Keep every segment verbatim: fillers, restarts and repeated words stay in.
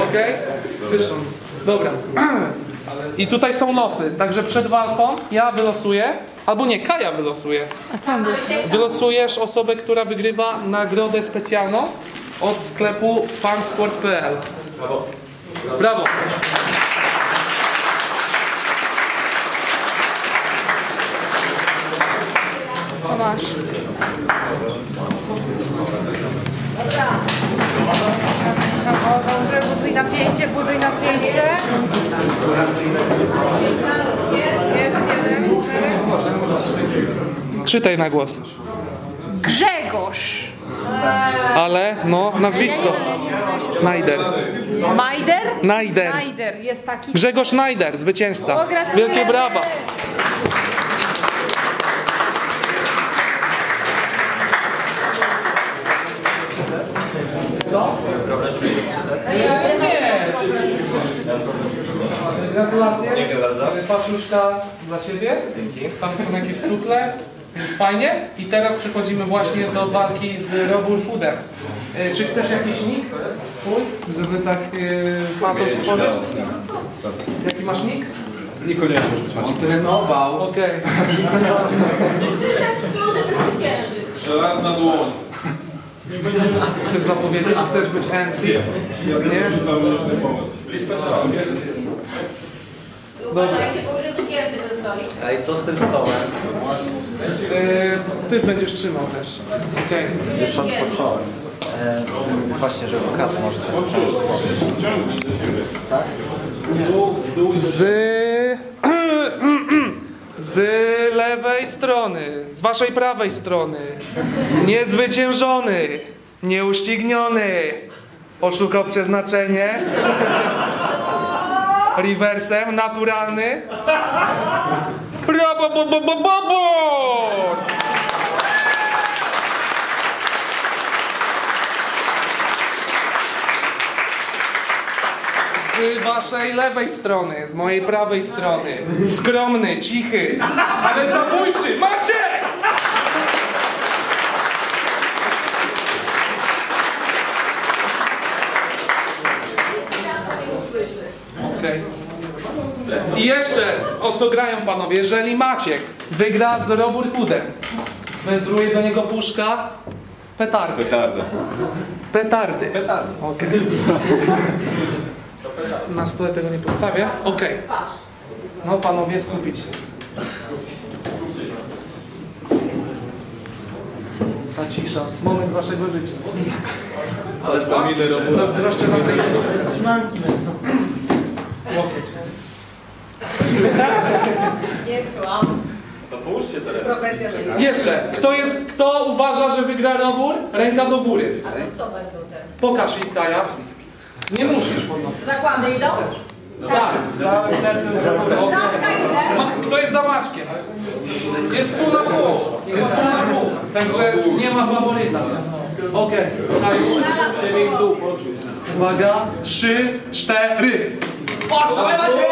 Okej? Okay? Dobra. I tutaj są losy, także przed walką ja wylosuję, albo nie, Kaja wylosuje. A co on wylosuje? Wylosujesz osobę, która wygrywa nagrodę specjalną od sklepu fansport kropka p l. Brawo. Brawo. To masz. Dobrze, buduj napięcie, buduj napięcie. Jest jeden. Czytaj na głos. Grzegorz. Ale, no, nazwisko. Najder. Majder? Najder. Najder, jest taki. Grzegorz Najder, zwycięzca. O, gratuluję. Wielkie brawa. Co? Nie. Gratulacje. Dziękuję bardzo. Paczuszka dla Ciebie. Dzięki. Tam są jakieś suple, więc fajnie. I teraz przechodzimy właśnie do walki z Robur Hoodem. E, czy chcesz jakiś nick swój, żeby tak e, patos stworzyć? Jaki masz nick? Niekoniecznie może być Maciek. Trenował. Okej. Żelazna dłoń. Chcesz zapowiedzieć, czy chcesz być M C? Nie? Blisko czasu. Dobra. Jak się położy cukierki do stolik. A i co z tym stołem? E, ty będziesz trzymał też. Okej. Już odpocząłem. E, właśnie, żeby każdy może ten stoł stworzyć. Tak? Z... Z lewej strony, z waszej prawej strony. Niezwyciężony, nieuścigniony. Oszukał przeznaczenie. Rewersem, naturalny. Rababababababor! Z waszej lewej strony, z mojej prawej strony. Skromny, cichy, ale zabójczy. Macie! Okej. I jeszcze, o co grają panowie? Jeżeli Maciek wygra z Robur Hoodem, wędruje do niego puszka petardy. Petarda. Petardy. Petardy. Okej. Na stole tego nie postawię. Okej. No panowie, skupić się. Ta cisza. Moment waszego życia. Ale wspomnimy robu. Zazdroszczę wam tej trzymanki. Łokieć. Nie kłam. To połóżcie teraz. Profesjonalnie. Jeszcze. Kto jest, kto uważa, że wygra Robur? Ręka do góry. A to co będą teraz? Pokaż ich, Kaja. Nie musisz podnosić. Zakłady idą? Tak. Całym sercem zrobię. Ma, kto jest za Maćkiem? Jest pół na pół. Jest pół na pół. Także nie ma faworyta. Okej. Okay. Siebie i w dół. Uwaga. Trzy, cztery. Patrzcie, Maciek!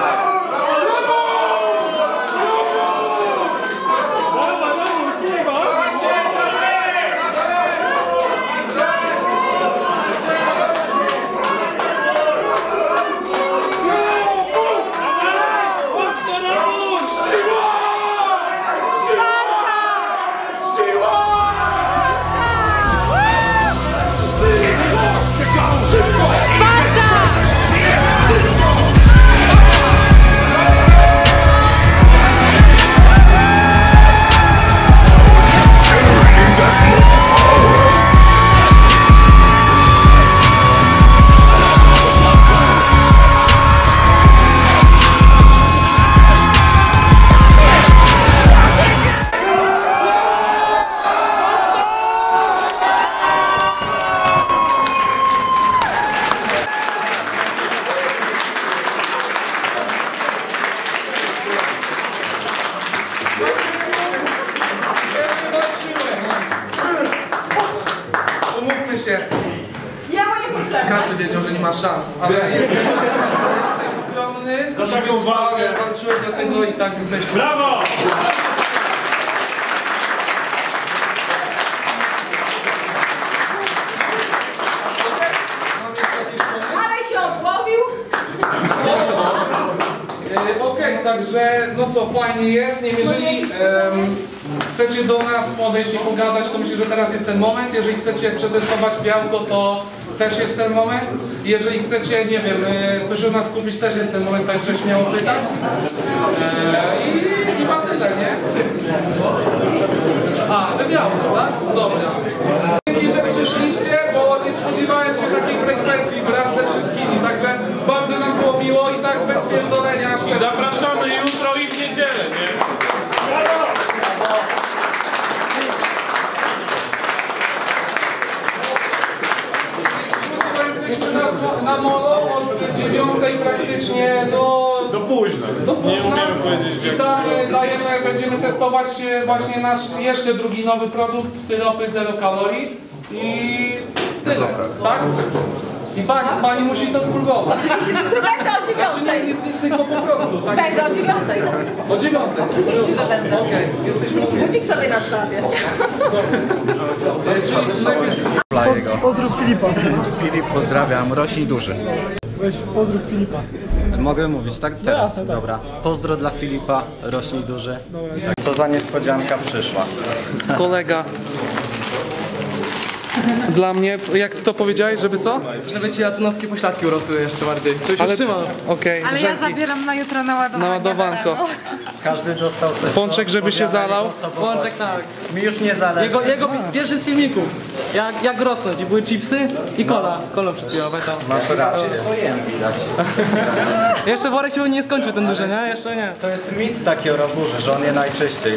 Umówmy się. Ja mu nie potrzebne. Każdy wiedział, że nie ma szans, ale jesteś, jesteś skromny. Za taką walkę. Walczyłeś dlatego i tak jesteś. Brawo! Ale się Yy, Okej, okay, także no co, fajnie jest, nie wiem, jeżeli em, chcecie do nas podejść i pogadać, to myślę, że teraz jest ten moment. Jeżeli chcecie przetestować białko, to też jest ten moment. Jeżeli chcecie, nie wiem, coś od nas kupić, też jest ten moment, także śmiało pytać. Eee, I chyba tyle, nie? A, te białko, tak? Dobra. Dzięki, że przyszliście, bo nie spodziewałem się takiej frekwencji wraz ze wszystkimi, także bardzo nam było miło i tak bez pierdolenia. Zapraszamy jutro i w niedzielę, nie? Jesteśmy na, na molo od dziewiątej praktycznie do... Do późna. Do późna. Nie umiemy powiedzieć, I tam dajemy, będziemy testować właśnie nasz jeszcze drugi nowy produkt, syropy zero kalorii i tyle, tak? I pani, pani musi to spróbować. Oczywiście, że będę o Znaczy nie, dziewiątej. jest tylko po prostu, tak? Będę o dziewiątej. O dziewiątej. Oczywiście, że będę. Okej, jesteśmy umówieni. Budzik sobie nastawię. E, Czyli najpierw... Jego. Pozdrów Filipa. Filip, pozdrawiam, rośnij duży. Weź pozdrów Filipa. Mogę mówić, tak? Teraz, Jasne, tak. dobra. Pozdro dla Filipa, rośnij duży. I tak. Co za niespodzianka przyszła. Kolega. Dla mnie, jak ty to powiedziałeś, żeby co? Żeby ci latynoskie pośladki urosły jeszcze bardziej. Żebyś Ale, utrzymał. okej, Ale ja Żelki. zabieram na jutro naładowanie. Naładowanko. Każdy dostał coś. Pączek, co żeby się odpowiada zalał. jego osobowości. Pączek tak. Mi już nie zależy. Jego, jego pi- pierwszy z filmików. Jak, jak rosnąć. I były chipsy i cola. Kolą przypiła, pamiętam. Masz rację. Stoję, widać. Jeszcze worek się nie skończył ten duży, nie? Jeszcze nie. To jest mit taki o roburze, że on je najczęściej.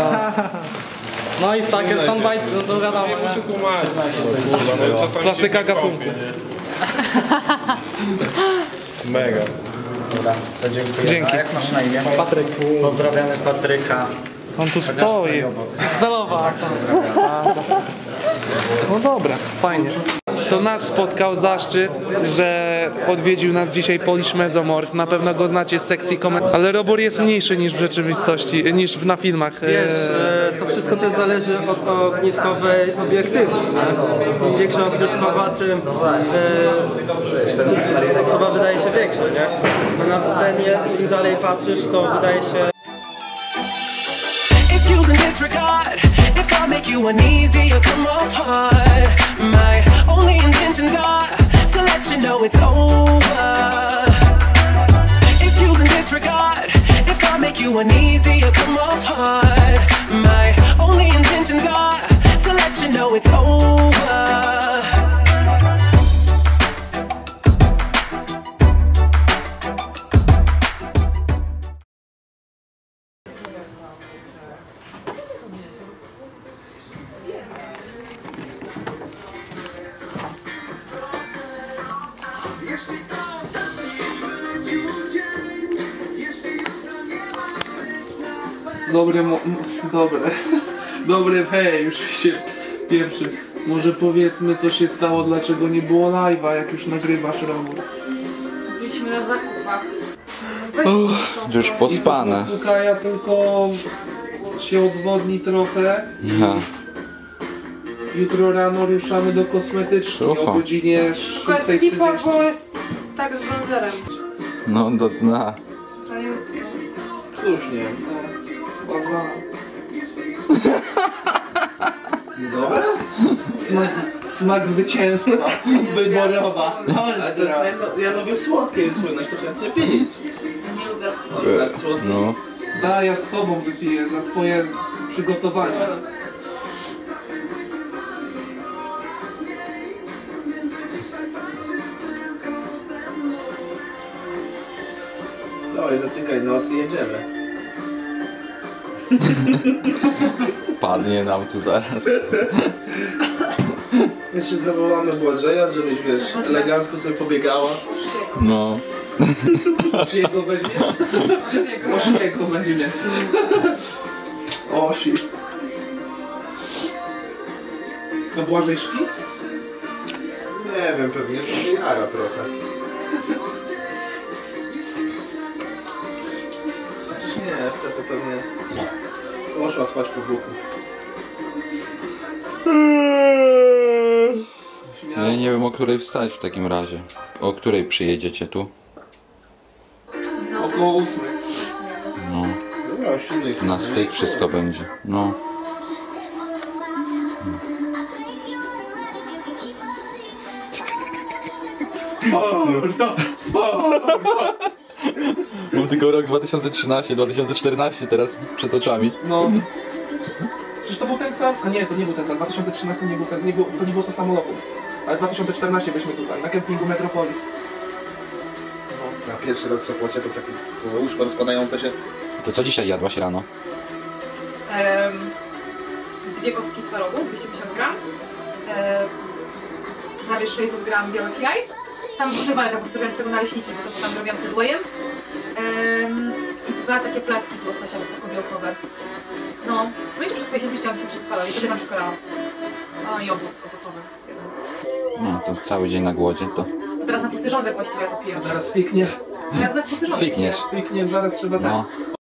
No i saker, soundbites, no to wiadomo. Muszę tłumaczyć. Czasami Klasyka się nie gatunku. kąpię, nie? Mega. Dobra, to dziękuję. Dzięki. A jak masz na imię? Patryk. Pozdrawiamy Patryka. On tu stoi. Zalowa. No dobra, fajnie. To nas spotkał zaszczyt, że odwiedził nas dzisiaj Polish Mesomorph. Na pewno go znacie z sekcji komentarzy. Ale robór jest mniejszy niż w rzeczywistości, niż na filmach. Wiesz, e, to wszystko też zależy od ogniskowej obiektywu. nie? Im większa ogniskowa, tym e, osoba wydaje się większa, nie? A na scenie im dalej patrzysz, to wydaje się... Excuse and disregard if I make you uneasy or come off hard. My only intentions are to let you know it's over. Excuse and disregard if I make you uneasy or come off hard. My only intentions are to let you know it's over. Dobry, mo- m- dobre, dobry, hej, już się pierwszy. Może powiedzmy, co się stało, dlaczego nie było live'a, jak już nagrywasz robór. Byliśmy na zakupach. Już pospane. I po prostu Kaja tylko się odwodni trochę. Ja. Jutro rano ruszamy do kosmetyczki o Słucham. godzinie Tylko szóstej skipa, trzydzieści. bo jest tak z bronzerem. No do dna. Za jutro. Słusznie. Dobra. Dobre? Smak, smak zwycięstwa. Wyborowa. Ale to jest, ja, ja lubię słodkie, więc powinnaś to chętnie pić. Tak słodkie. No. Da, ja z tobą wypiję za twoje przygotowanie. Dawaj, zatykaj nos i jedziemy. Padnie nam tu zaraz. Jeszcze zawołamy Błażeja, żebyś, wiesz, elegancko sobie pobiegała. No. Osiego weźmiesz? Osiego weźmiesz. Osi. To Błażej śpi? Nie wiem, pewnie to jara trochę. Chociaż nie, wtedy pewnie poszła spać po buchu. Ja nie wiem, o której wstać w takim razie. O której przyjedziecie tu? O koło ósmej. No. Na styk wszystko będzie. No. Sparta! Sparta! Mam tylko rok dwa tysiące trzynasty, dwa tysiące czternasty teraz przed oczami. No. Przecież to był ten sam... A nie, to nie był ten sam. dwa tysiące trzynasty nie był ten, nie był, to nie było to samo roku. Ale dwa tysiące czternasty byliśmy tutaj, na kempingu Metropolis. Na pierwszy rok w Sopocie to takie Łóżko rozkładające się. To co dzisiaj jadłaś rano? Em, dwie kostki twarogu, dwieście pięćdziesiąt gram. Em, prawie sześćset gram białek jaj. Tam duży walec, jak postawiłam z tego naleśniki, bo to potem robiłam ze złojem. Em, I dwa takie placki z łososia wysokobiałkowe. No, no i to wszystko, ja się zmieściłam, się przetrwala i to tam wszystko rano. A i jogurt owocowy. No to cały dzień na głodzie to... To teraz na pusty żołądek właściwie ja to piję. Zaraz fiknie. Ja to na pusty żołądek Fikniesz. piję. Fiknie, zaraz trzeba tak. No.